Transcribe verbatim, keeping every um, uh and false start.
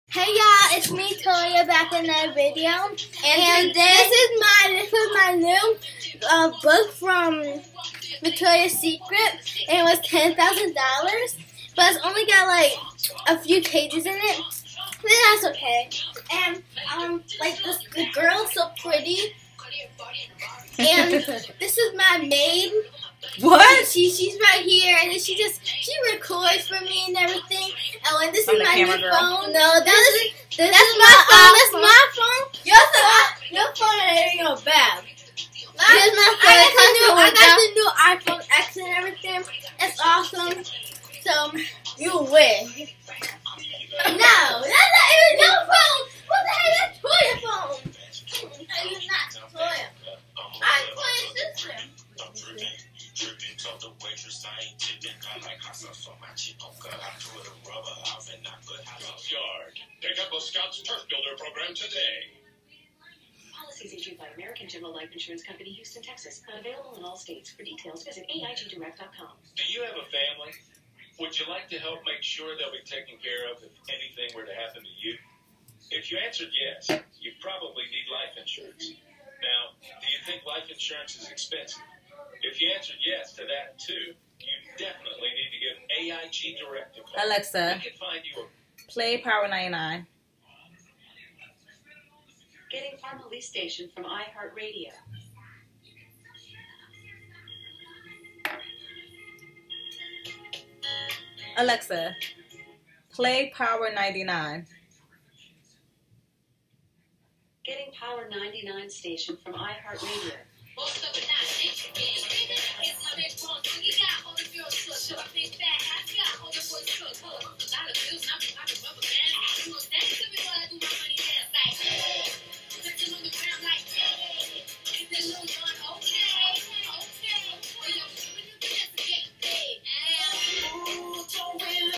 Hey y'all, it's me Toya back in another video, and, and this is my this is my new uh, book from Victoria's Secret, and it was ten thousand dollars, but it's only got like a few pages in it. But that's okay. And um, like this, the girl's so pretty, and this is my maid. What? She she's right here, and then she just she records for me and everything. Oh, and this From is the my new camera girl. phone. No, this is this that's is my phone. That's my phone. Your phone, your phone ain't your bag. Here's my phone. I got, the new, I got the new iPhone X and everything. It's awesome. So you win. No, that's not even your phone. What the hell? That's Toya phone. No, you're not Toya. I'm Toya's sister. Pick up a Scout's Turf Builder program today. Policies issued by American General Life Insurance Company, Houston, Texas. Not available in all states. For details, visit A I G direct dot com. Do you have a family? Would you like to help make sure they'll be taken care of if anything were to happen to you? If you answered yes, you probably need life insurance. Now, do you think life insurance is expensive? If you answered yes to that too, you definitely need to give A I G Direct a call. Alexa, we can find you a play Power ninety-nine. Getting Farm Police Station from iHeartRadio. Alexa, play Power ninety-nine. Getting Power ninety-nine station from iHeartRadio.